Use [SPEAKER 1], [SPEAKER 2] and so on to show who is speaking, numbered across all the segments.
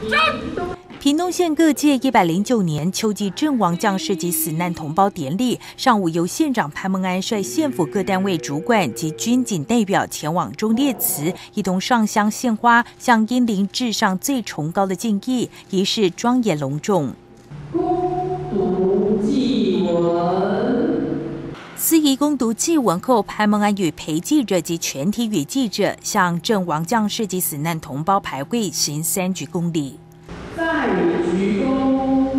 [SPEAKER 1] 屏东县各界109年秋季阵亡将士及死难同胞典礼，上午由县长潘孟安率县府各单位主管及军警代表前往忠烈祠，一同上香献花，向英灵致上最崇高的敬意，仪式庄严隆重。
[SPEAKER 2] 恭读祭文。
[SPEAKER 1] 司仪恭读祭文后，潘孟安与陪记者及全体与记者向阵亡将士及死难同胞牌位行3鞠躬礼。
[SPEAKER 2] 再鞠躬。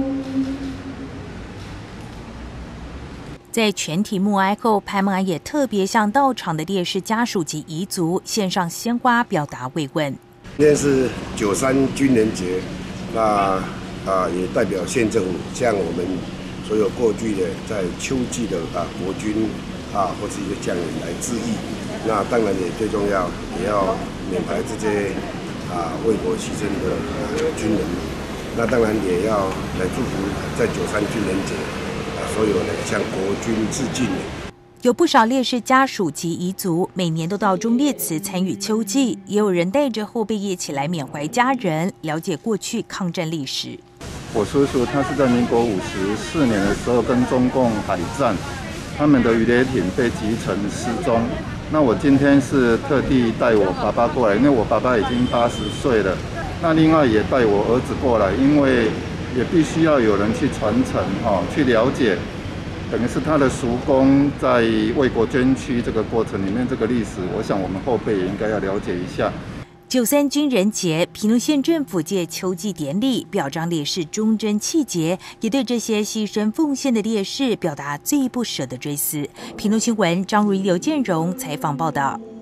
[SPEAKER 1] 在全体默哀后，潘孟安也特别向到场的烈士家属及遗族献上鲜花，表达慰问。
[SPEAKER 3] 今天是93军人节，那也代表县政府向我们所有过去的在秋季的国军或是一些将领来致意。那当然也最重要，也要缅怀这些为国牺牲的军人。那当然也要来祝福在93军人节所有人向国军致敬。
[SPEAKER 1] 有不少烈士家属及遗族每年都到忠烈祠参与秋祭，也有人带着后辈一起来缅怀家人，了解过去抗战历史。
[SPEAKER 4] 我叔叔他是在民国54年的时候跟中共海战，他们的鱼雷艇被击沉失踪。那我今天是特地带我爸爸过来，因为我爸爸已经80岁了。那另外也带我儿子过来，因为也必须要有人去传承去了解，等于是他的叔公在为国捐躯这个过程里面这个历史，我想我们后辈也应该要了解一下。
[SPEAKER 1] 93军人节，屏东县政府借秋季典礼表彰烈士忠贞气节，也对这些牺牲奉献的烈士表达最不舍的追思。屏东新闻张如一、刘建荣采访报道。